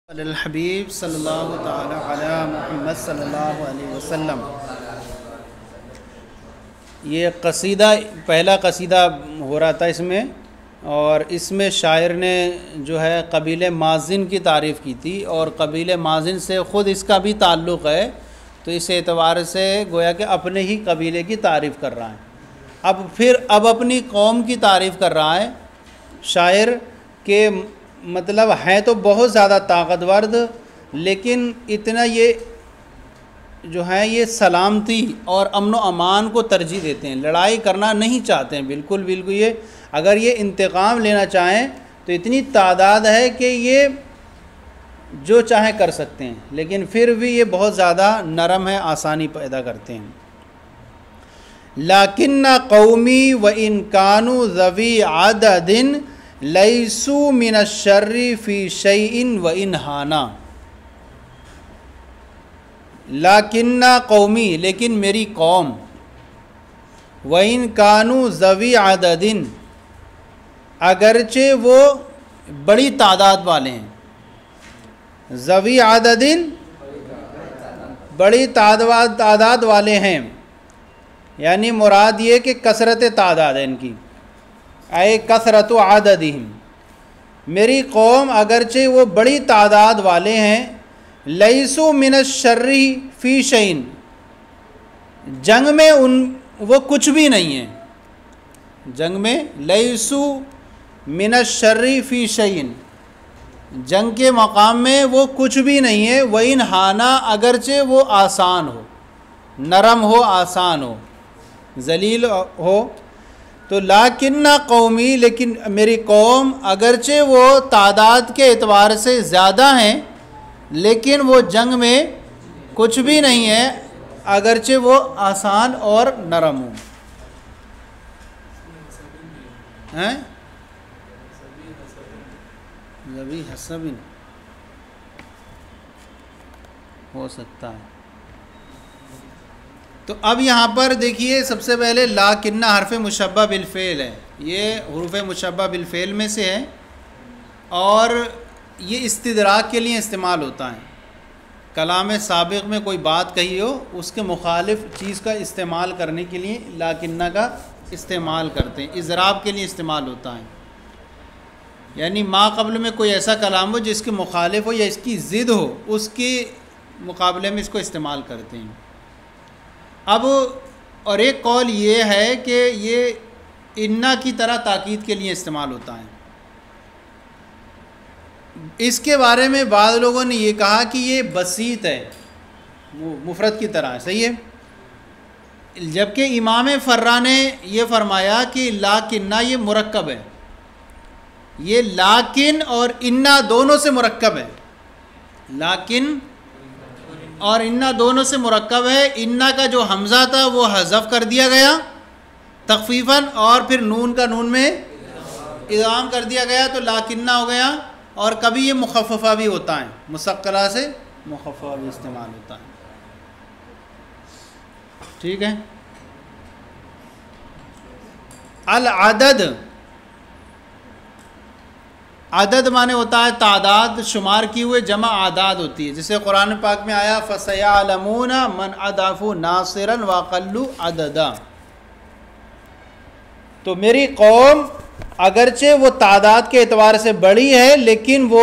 हबीब सल्लल्लाहु ताला अला मुहम्मद सल्लल्लाहु अलैहि वसल्लम। ये कसीदा पहला कसीदा हो रहा था इसमें, और इसमें शायर ने जो है कबीले माजिन की तारीफ़ की थी और कबीले माजिन से ख़ुद इसका भी ताल्लुक़ है, तो इस एतबार से गोया कि अपने ही कबीले की तारीफ़ कर रहा है। अब अपनी कौम की तारीफ़ कर रहा है शायर के, मतलब हैं तो बहुत ज़्यादा ताकतवर, लेकिन इतना ये जो है ये सलामती और अमन व अमान को तरजीह देते हैं, लड़ाई करना नहीं चाहते हैं बिल्कुल। ये अगर ये इंतकाम लेना चाहें तो इतनी तादाद है कि ये जो चाहे कर सकते हैं, लेकिन फिर भी ये बहुत ज़्यादा नरम है, आसानी पैदा करते हैं। लाकिन्ना कौमी व इन कानू ज़वी आददिन लैसू मिनश्शर्रि फ़ी शैइन व इन हाना। लाकिन्ना कौमी, लेकिन मेरी कौम, व इन कानू ज़वी आददिन, अगरचे वो बड़ी तादाद वाले हैं। ज़वी आददिन, बड़ी तादाद वाले हैं, यानी मुराद ये कि कसरत तादाद है इनकी, आए कसरत आददिहिम। मेरी कौम अगरचे वो बड़ी तादाद वाले हैं, लैसु मिनश्शर्रि फ़ी शैइन, जंग में वो कुछ भी नहीं है। जंग में लैसु मिनश्शर्रि फ़ी शैइन, जंग के मकाम में वो कुछ भी नहीं है। व इन हाना, अगरचे वो आसान हो, नरम हो, आसान हो, जलील हो। तो लाकिन्ना कौमी, लेकिन मेरी कौम, अगरचे वो तादाद के एतबार से ज़्यादा हैं, लेकिन वो जंग में कुछ भी नहीं है, अगरचे वो आसान और नरम हो। हैं ज़वी हसबिन हो सकता है। तो अब यहाँ पर देखिए, सबसे पहले लाकिन्ना हरफ मुशब्बा बिलफ़ेल है, ये हुरूफ मुशब्बा बिलफ़ेल में से है और ये इस्तिदराक के लिए इस्तेमाल होता है। कलाम साबिक़ में कोई बात कही हो, उसके मुखालिफ चीज़ का इस्तेमाल करने के लिए लाकिन्ना का इस्तेमाल करते हैं, इज़राब के लिए इस्तेमाल होता है। यानी मा क़ब्ल में कोई ऐसा कलाम हो जिसके मुखालिफ हो या इसकी ज़िद हो, उसके मुकाबले में इसको इस्तेमाल करते हैं। अब और एक कौल ये है कि ये इन्ना की तरह ताकीद के लिए इस्तेमाल होता है। इसके बारे में बाद लोगों ने ये कहा कि ये बसीत है, मुफरद की तरह है, सही है। जबकि इमाम फर्रा ने ये फरमाया कि लाकिन्ना ये मुरक्कब है, ये लाकिन और इन्ना दोनों से मुरक्कब है। लाकिन और इन्ना दोनों से मुरक्कब है। इन्ना का जो हमज़ा था वो हज़फ कर दिया गया तख़फ़ीफ़न, और फिर नून का नून में इदाम कर दिया गया, तो लाकिन्ना हो गया। और कभी ये मुख़फ़फ़ा भी होता है, मुसक्कला से मुख़फ़फ़ा भी इस्तेमाल होता है, ठीक है। अल अदद, अदद माने होता है तादाद, शुमार किए हुए, जमा आदाद होती है। जैसे कुरान पाक में आया फसयअलमूना मन अदाफु नासिरन व अक़ल्लु अददा। तो मेरी कौम अगरचे वो तादाद के एतबार से बड़ी है, लेकिन वो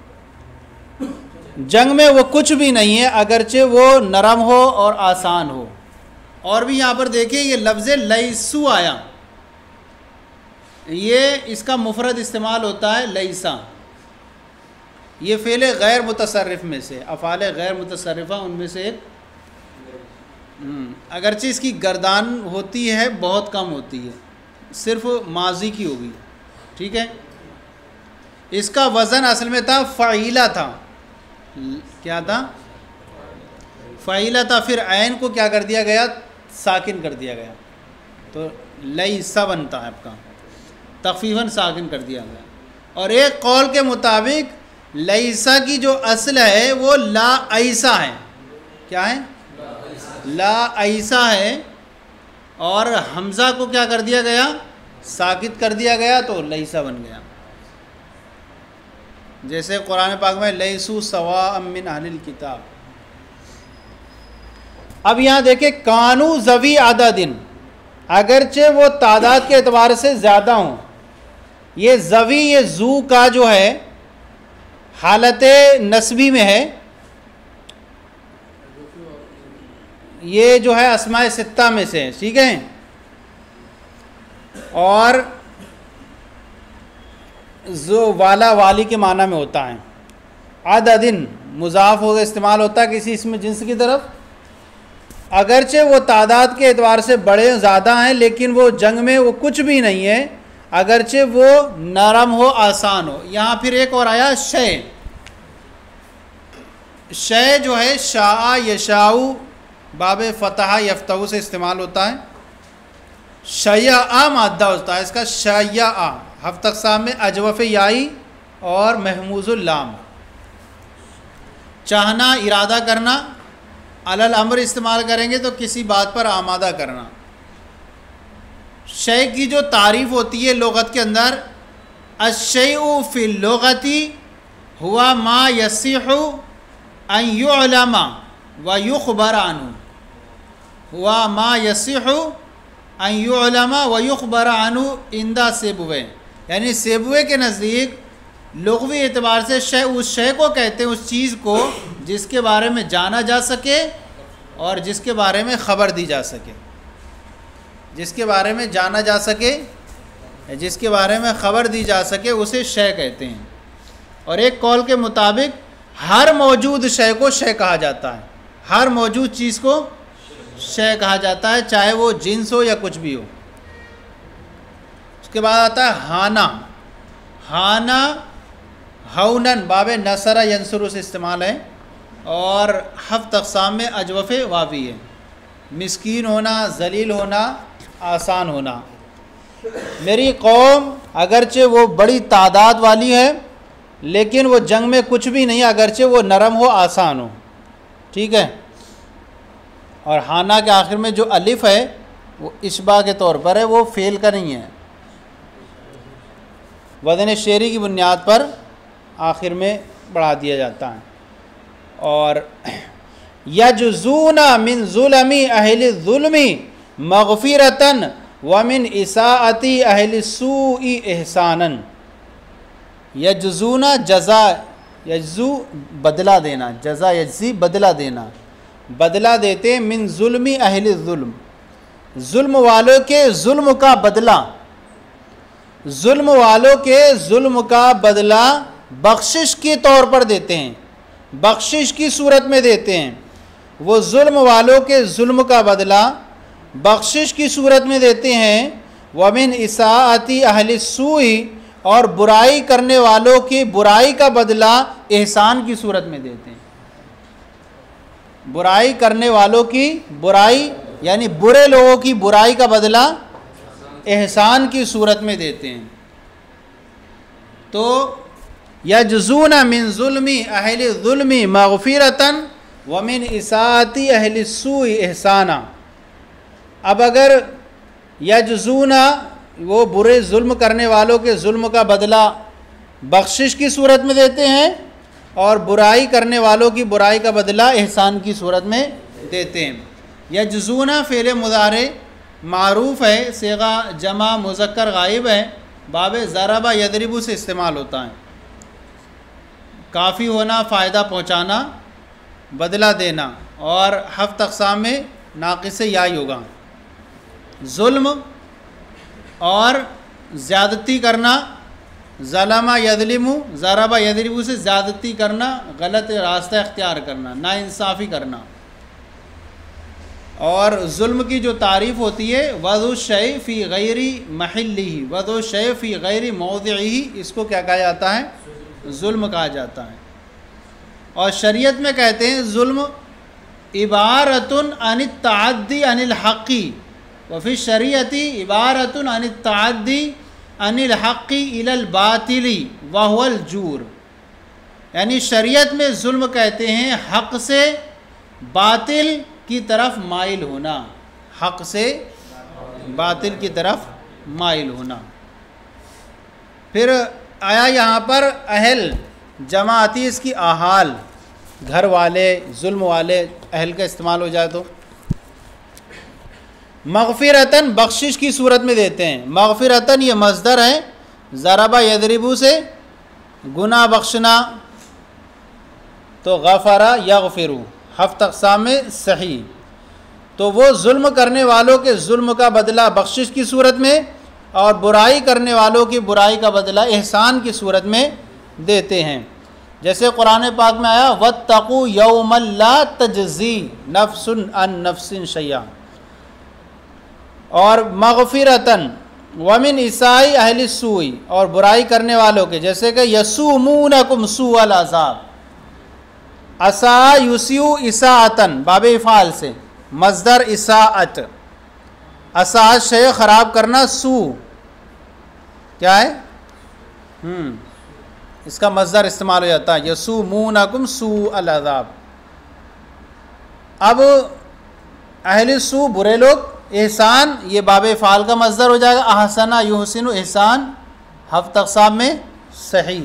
जंग में वो कुछ भी नहीं है, अगरचे वो नरम हो और आसान हो। और भी यहाँ पर देखिए, ये लफ्ज़ लैसु आया, ये इसका मुफरद इस्तेमाल होता है लैसा। ये फ़ेल गैर मुतसर्रिफ़ में से, अफ़ाल गैर मुतसर्रिफ़ा उनमें से एक। अगरचे इसकी गर्दान होती है, बहुत कम होती है, सिर्फ माजी की होगी, ठीक है। इसका वज़न असल में था फ़ईला था। क्या था? फ़ईला था। फिर ऐन को क्या कर दिया गया? साकिन कर दिया गया, तो लैसा बनता है आपका, तख़फ़ीफ़न साकिन कर दिया गया। और एक कौल के मुताबिक लैसा की जो असल है वो ला ऐसा है। क्या है? ला ऐसा है, और हमज़ा को क्या कर दिया गया? साकित कर दिया गया, तो लैसा बन गया। जैसे कुरान पाक में लैसू सवाअम मिन अहलिल किताब। अब यहाँ देखें कानू ज़वी आदादिन, अगरचे वो तादाद के एतबार से ज़्यादा हों। ये ज़वी, ये जू का जो है हालत नस्बी में है, ये जो है अस्माए सित्ता में से है, ठीक है। और जो वाला वाली के माना में होता है। आदादिन मुज़ाफ हो इस्तेमाल होता है किसी इसमें जिन्स की तरफ, अगरचे वो तादाद के एतबार से बड़े ज़्यादा हैं लेकिन वो जंग में वो कुछ भी नहीं है, अगरचे वो नरम हो आसान हो। यहाँ फिर एक और आया शय। शय जो है शाआ यशाऊ बाब फ़तहा यफ्तहू से इस्तेमाल होता है। शय्या मादा होता है इसका, शय्या हफ्त अक़साम में अजवफ़ याई और महमूज़ुल लाम। चाहना, इरादा करना, अलल अम्र इस्तेमाल करेंगे तो किसी बात पर आमादा करना। शय की जो तारीफ़ होती है लुग़त के अंदर, अश्शयउ फ़िल लुग़ति हुआ मा यसिहु अन युअलमा व युख़बर अन्हु, हुआ मा यसिहु अन युअलमा व युख़बर अन्हु इंदा सेबुवे। यानी सेबुवे के नज़दीक लुग़वी एतबार से शय उस शय को कहते हैं, उस चीज़ को जिसके बारे में जाना जा सके और जिसके बारे में ख़बर दी जा सके। जिसके बारे में जाना जा सके, जिसके बारे में ख़बर दी जा सके, उसे शय कहते हैं। और एक कौल के मुताबिक हर मौजूद शय को शय कहा जाता है, हर मौजूद चीज़ को शय कहा जाता है, चाहे वो जिन्स हो या कुछ भी हो। उसके बाद आता है हाना। हाना हौनन बाब नसरा यंसुरु से इस्तेमाल है और हफ्त अक़साम में अजवफ़ वावी है। मिस्कीन होना, जलील होना, आसान होना। मेरी कौम अगरचे वो बड़ी तादाद वाली है लेकिन वो जंग में कुछ भी नहीं, अगरचे वो नरम हो, आसान हो, ठीक है। और हाना के आखिर में जो अलिफ है वो इशबा के तौर पर है, वो फ़ेल का नहीं है, वज़न शेरी की बुनियाद पर आखिर में बढ़ा दिया जाता है। और यजज़ूना मिन ज़ुलमी अहलि ज़ुल्मी मग़फ़िरतन व मिन इसाअति अहलि सूइ इहसानन। यजज़ूना जज़ा, यजज़ू बदला देना, जज़ा यजज़ी बदला देना, बदला देते, मिन ज़ुल्मी अहलि ज़ुल्म, ज़ुल्म वालों के ज़ुल्म का बदला, ज़ुल्म वालों के ज़ुल्म का बदला बख्शिश के तौर पर देते हैं, बख्शिश की सूरत में देते हैं। वो ज़ुल्म वालों के ज़ुल्म का बदला बख्शिश की सूरत में देते हैं। वमिन इसाअति अहलि सूइ, और बुराई करने वालों की बुराई का बदला एहसान की सूरत में देते हैं। बुराई करने वालों की बुराई यानी बुरे लोगों की बुराई का बदला एहसान की सूरत में देते हैं। तो यजज़ूना मिन ज़ुल्मी अहलि ज़ुल्मी मग़फ़िरतन व मिन इसाअति अहलि सूइ इहसाना। अब अगर यजज़ूना वो बुरे जुल्म करने वालों के जुल्म का बदला बख्शिश की सूरत में देते हैं और बुराई करने वालों की बुराई का बदला एहसान की सूरत में देते हैं। यजज़ूना फ़ेल मुज़ारे मारूफ़ है, सेगा जमा मुज़क्कर गायब है, बाब ज़रबा यदरिबु से इस्तेमाल होता है। काफ़ी होना, फ़ायदा पहुँचाना, बदला देना, और हफ्त अक़साम में नाक़िस याई होगा। जुल्म और ज़्यादती करना, ज़लमा यज़लिमु, ज़रबा यज़रिबु से ज़्यादती करना, गलत रास्ता इख्तियार करना, नाइंसाफ़ी करना। और जुल्म की जो तारीफ़ होती है, वज़उ शै फ़ी गैरि महल्लिही, वज़उ शै फ़ी गैरि मौदिइही, इसको क्या कहा जाता है? जुल्म कहा जाता है। और शरीयत में कहते हैं जुल्म इबारतुन अनित तअद्दी अनिल हक़्क़ी व फ़ी शरीयती इबारतुन अनित तअद्दी अनिल हक़्क़ी इलल बातिली व हुवल जूर। यानी शरीयत में जुल्म कहते हैं हक़ से बातिल की तरफ माइल होना, हक़ से बातिल की तरफ माइल होना। फिर आया यहाँ पर अहल, जमा आती है इसकी आहाल, घर वाले, जुल्म वाले, अहल का इस्तेमाल हो जाए तो। मग़फ़िरतन बख्शिश की सूरत में देते हैं। मग़फ़िरतन ये मज़दर है, ज़रबा यदरिबू से गुनाह बख्शना, तो गफ़रा यग़फ़िरु हफ़्त अक़साम में सही। तो वो जुल्म करने वालों के जुल्म का बदला बख्शिश की सूरत में और बुराई करने वालों की बुराई का बदला एहसान की सूरत में देते हैं। जैसे कुरान पाक में आया वत्तक़ू यौमन ला तजज़ी नफ्सुन अन नफ्सिन शैया, और मग़फ़िरतन वमिन इसाई अहलि सूई, और बुराई करने वालों के, जैसे कि यसूमूनकुम सूअल अज़ाब, असा युसियु इसाअतन बाबे इफ़ाल से मज़दर इसाअत, असा शय ख़राब करना, सू क्या है इसका मज़दर इस्तेमाल हो जाता है यसूमूनकुम सूअल अज़ाब। अब अहले सू बुरे लोग, एहसान ये बाबे फ़ाल का मज़दर हो जाएगा, अहसना युहसिनु एहसान हफ़्त अक़साम में सही।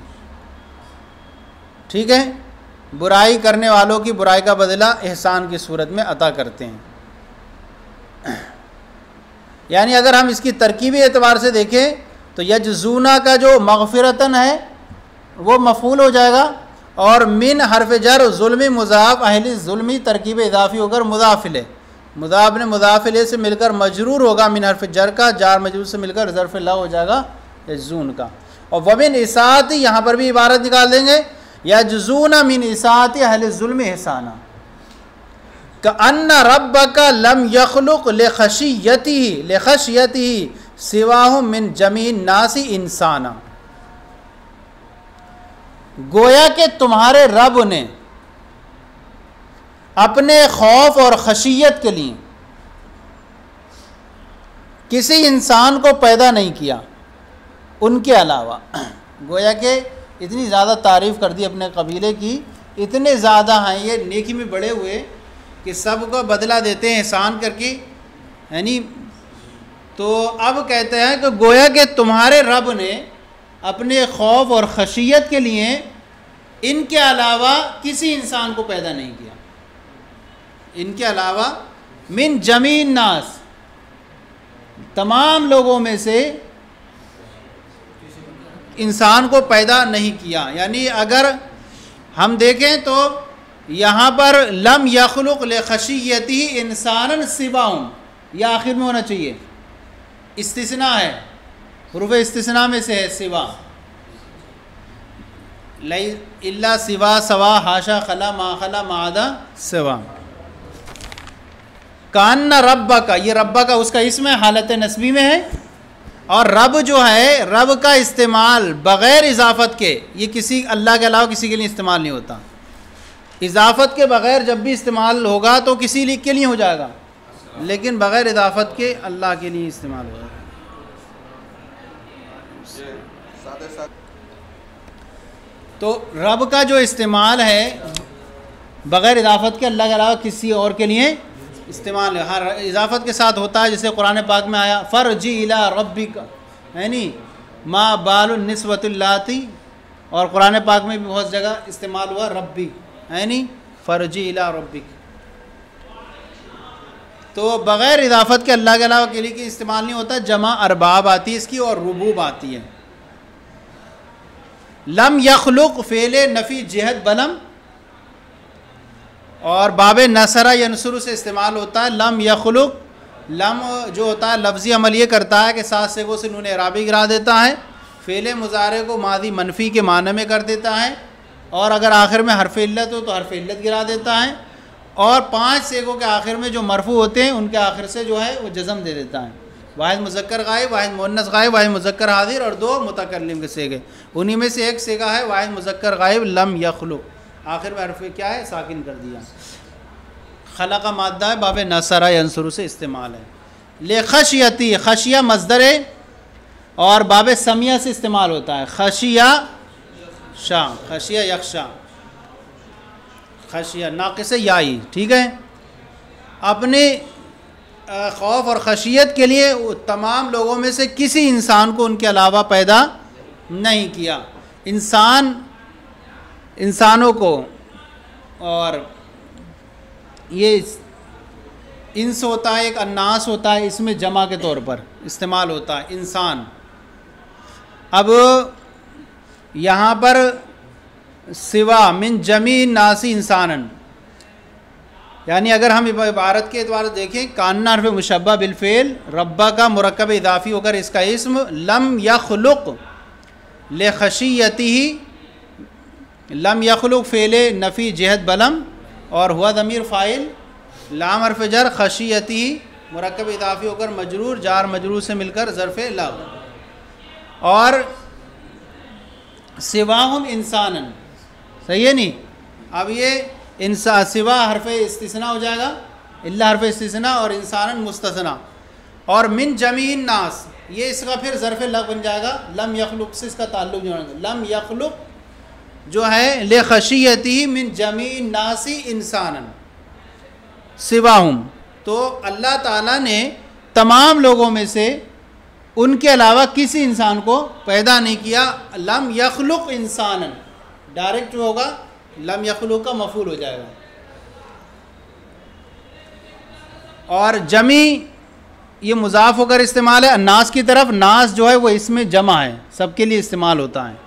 ठीक है, बुराई करने वालों की बुराई का बदला एहसान की सूरत में अता करते हैं। यानी अगर हम इसकी तरकीबी एतबार से देखें तो यजज़ूना का जो मग़फ़िरतन है वो मफ़ूल हो जाएगा, और मिन हरफ जर ज़ुल्मी मुज़ाफ़ अहली ज़ुल्मी तरकीब इज़ाफ़ी होकर मुज़ाफ़िले, मुज़ाफ़ ने मुज़ाफ़िले से मिलकर मजरूर होगा, मिन हरफ जर का जार मजरूर से मिलकर ज़र्फ़ ला हो जाएगा यजज़ून का। और वमिन इसाअती यहाँ पर भी इबारत निकाल देंगे, यजज़ूना मिन इसाअती अहले ज़ुल्म एहसाना कअन्न रब्बका लम यख़्लुक़ लिख़शियतिही सिवाहुम मिन जमीन नासी इंसाना। गोया कि तुम्हारे रब ने अपने खौफ और खशियत के लिए किसी इंसान को पैदा नहीं किया उनके अलावा। गोया कि इतनी ज़्यादा तारीफ़ कर दी अपने कबीले की, इतने ज़्यादा हैं ये नेकी में बड़े हुए कि सबको बदला देते हैं एहसान करके, यानी तो अब कहते हैं कि गोया कि तुम्हारे रब ने अपने खौफ और खशियत के लिए इनके अलावा किसी इंसान को पैदा नहीं किया, इनके अलावा मिन जमीन नास तमाम लोगों में से इंसान को पैदा नहीं किया। यानी अगर हम देखें तो यहाँ पर लम यख़्लुक़ लिख़शियतिही इंसानन सिवाहुम, यह आखिर में होना चाहिए, इस्तिस्ना है, हुरूफ़ इस्तिस्ना में से है सिवा, लई इल्ला सिवा सवा हाशा खला मा खला मादा सिवा। कान्ना रब्बा का, ये रब्बा का उसका इसम हालत नस्बी में है, और रब जो है रब का इस्तेमाल बग़ैर इजाफ़त के, ये किसी अल्लाह के अलावा किसी के लिए इस्तेमाल नहीं होता। इजाफ़त के बग़ैर जब भी इस्तेमाल होगा तो किसी के लिए हो जाएगा, लेकिन बग़ैर इजाफ़त के अल्लाह के लिए इस्तेमाल होगा। तो रब का जो इस्तेमाल है बग़ैर इजाफ़त के अल्लाह के अलावा किसी और के लिए इस्तेमाल है। हर इजाफ़त के साथ होता है, जैसे कुरान पाक में आया फ़रजी इला रब्बिका, यानी मा बालुन निस्वतुल्लाती, और कुरान पाक में भी बहुत जगह इस्तेमाल हुआ रब्बी, यानी फ़रजी इला रब्बिक। तो बग़ैर इजाफ़त के अल्लाह के अलावा के लिए इस्तेमाल नहीं होता। जमा अरबाब आती है इसकी और रुबूब आती है। लम यख़्लुक़ फ़ेले नफ़ी जिहद बलम, और बाबे नसरा यनसुरु से इस्तेमाल होता है। लम यख़्लुक़, लम जो होता है लफ्ज़ी अमल ये करता है कि सात सेगों से नून इराबी गिरा देता है, फ़ेले मुज़ारे को मादी मनफ़ी के माने में कर देता है, और अगर आखिर में हर्फ़ इल्लत हो तो हर्फ़ इल्लत गिरा देता है, और पाँच सेगों के आखिर में जो मरफ़ू होते हैं उनके आखिर से जो है वो जज़म दे देता है। वाहिद मुज़क्कर गायब, वाहिद मुअन्नस गायब, वाहिद मुज़क्कर हाज़िर, और दो मुतकल्लिम के सेगे। उन्हीं में से एक सेगा है वाहिद मुज़क्कर गायब लम यख़्लुक़, आखिर में हर्फ़ क्या है साकिन कर दिया। खला का मादा है, बाबे नसरा यंसुरु से इस्तेमाल है। ले खशियती, खशिया मज़दर है और बाबे समिया से इस्तेमाल होता है। खशिया शाह, खशिया यख्शा, खशिया नाक़िस याई, ठीक है। अपने खौफ और खशियत के लिए तमाम लोगों में से किसी इंसान को उनके अलावा पैदा नहीं किया। इंसान इंसानों को, और ये इंस होता है, एक अन्नास होता है, इसमें जमा के तौर पर इस्तेमाल होता है इंसान। अब यहाँ पर सिवा मिन जमी नासी इंसानन, यानी अगर हम इबारत के द्वारा देखें, कान्ना हर्फ मुशब्बा बिलफेल रब्बा का मुरक्कब इदाफ़ी होकर इसका इस्म लम यखलुक ले खशियतिही, लम यखलुक फ़ेले नफ़ी जहद बलम, और हुआ ज़मीर फ़ाइल, लाम हर्फ जर खशियतिही मुरक्कब इदाफ़ी होकर मजरूर जार मजरूर से मिलकर ज़र्फ़े लग, और सिवाहुम इंसानन, सही है नहीं। अब ये इंसा सिवा हर्फ इस्तिस्ना हो जाएगा, इल्ला हर्फ इस्तिस्ना और इंसानन मुस्तस्ना, और मिन जमीन नास ये इसका फिर ज़र्फ़ लग बन जाएगा, लम यखलुक से इसका ताल्लुक़ जो है लम यखलुक जो है ले खशियती मिन जमीन नासी इंसानन सिवाहुम, तो अल्लाह ताला ने तमाम लोगों में से उनके अलावा किसी इंसान को पैदा नहीं किया। लम यखलुक इंसानन डायरेक्ट जो होगा लम यखलुक का मफूल हो जाएगा, और जमी ये मुज़ाफ़ होकर इस्तेमाल है अन्नास की तरफ, नास जो है वो इसमें जमा है, सबके लिए इस्तेमाल होता है।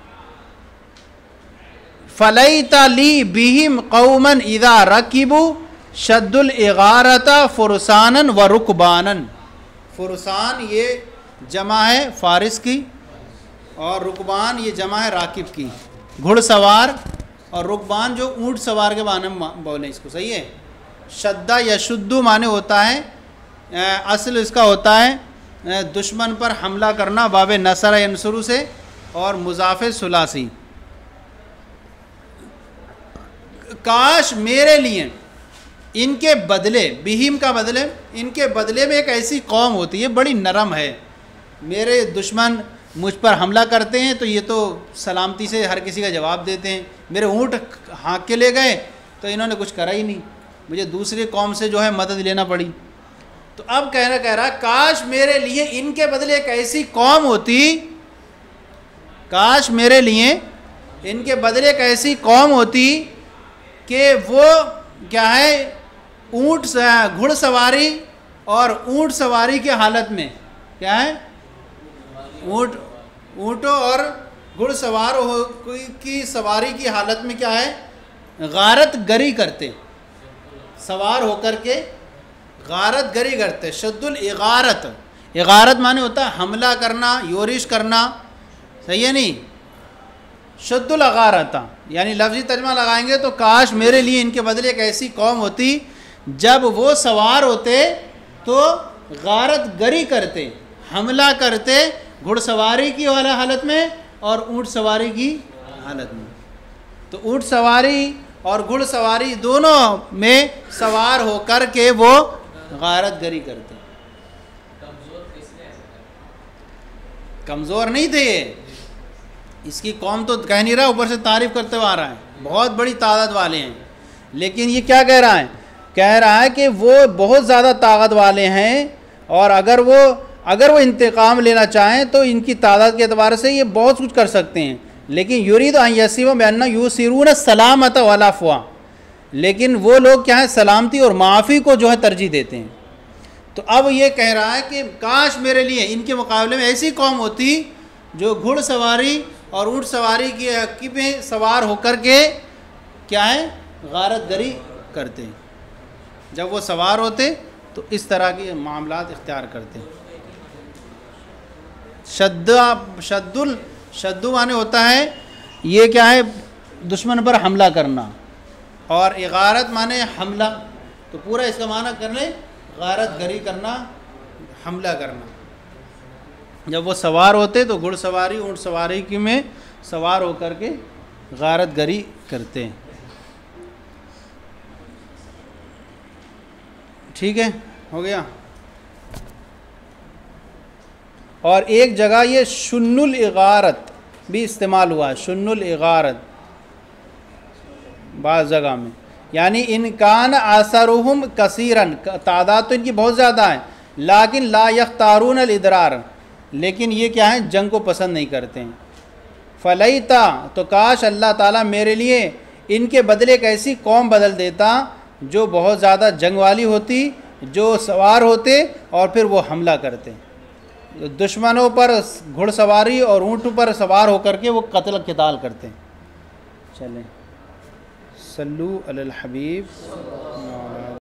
फ़लैता ली बिहिम कौमन इदा रकीबू शद्दुल इगारता फुरसानन व रुकबानन, फुरसान ये जमा है फ़ारिस की, और रुकबान ये जमा है राकिब की, घुड़सवार, और रुकबान जो ऊँट सवार के माने में बोले इसको, सही है। शद्दा यशुद्दु माने होता है, असल इसका होता है दुश्मन पर हमला करना, बाब नसर यनसुरु से, और मुज़ाफ़े सुलासी। काश मेरे लिए इनके बदले, बिहिम का बदले, इनके बदले में एक ऐसी कौम होती है बड़ी नरम है, मेरे दुश्मन मुझ पर हमला करते हैं तो ये तो सलामती से हर किसी का जवाब देते हैं, मेरे ऊँट हाँक के ले गए तो इन्होंने कुछ करा ही नहीं, मुझे दूसरी कौम से जो है मदद लेना पड़ी। तो अब कह रहा काश मेरे लिए इनके बदले एक ऐसी कौम होती, काश मेरे लिए इनके बदले एक ऐसी कौम होती कि वो क्या है ऊँट घुड़सवारी और ऊँट सवारी की हालत में, क्या है ऊँटों और घुड़सवार की सवारी की हालत में क्या है गारत गरी करते, सवार होकर के गारत गरी करते। शद्दुल इगारत, इगारत माने होता है हमला करना, योरिश करना, सही है नहीं। शद्दुल अगारता यानी लफ्ज़ी तर्जमा लगाएंगे तो काश मेरे लिए इनके बदले एक ऐसी कौम होती जब वो सवार होते तो गारत गरी करते, हमला करते घुड़सवारी की वाला हालत में और ऊँट सवारी की हालत में। तो ऊँट सवारी और घुड़सवारी दोनों में सवार होकर के वो गारत गरी करते। कमज़ोर नहीं थे ये, इसकी कौम तो कह नहीं रहा, ऊपर से तारीफ़ करते हुए आ रहा है, बहुत बड़ी ताकत वाले हैं। लेकिन ये क्या कह रहा है, कह रहा है कि वो बहुत ज़्यादा ताकत वाले हैं, और अगर वो इंतकाम लेना चाहें तो इनकी तादाद के अतबार से ये बहुत कुछ कर सकते हैं। लेकिन युरीद यसीम बन्ना यूसिरून सलामत वलाफ़ा, लेकिन वो लोग क्या है सलामती और माफ़ी को जो है तरजीह देते हैं। तो अब ये कह रहा है कि काश मेरे लिए इनके मुकाबले में ऐसी कौम होती जो घुड़सवारी और ऊँट सवारी की में सवार होकर के क्या है गारत गरी करते। जब वो सवार होते तो इस तरह के मामलात इख्तियार करते। शद्दु माने होता है ये क्या है दुश्मन पर हमला करना, और इगारत माने हमला, तो पूरा इसका माना करने गारत गरी करना, हमला करना। जब वो सवार होते तो घुड़सवारी ऊँट सवारी की में सवार होकर के गारत गरी करते हैं। ठीक है, हो गया। और एक जगह ये शुन्नुल इगारत भी इस्तेमाल हुआ है, शुन्नुल इगारत बाज़ जगह में, यानी इनकान आसरुहुम कसीरन, तादाद तो इनकी बहुत ज़्यादा है, लाकिन ला यख्तारून अल इदरार, लेकिन ये क्या है जंग को पसंद नहीं करते हैं। फ़लैता, तो काश अल्लाह ताला मेरे लिए इनके बदले एक ऐसी कौम बदल देता जो बहुत ज़्यादा जंग वाली होती, जो सवार होते और फिर वो हमला करते, दुश्मनों पर घुड़सवारी और ऊँट पर सवार होकर के वो कत्ल क़िताल करते। चलें, सल्लू अलल हबीब।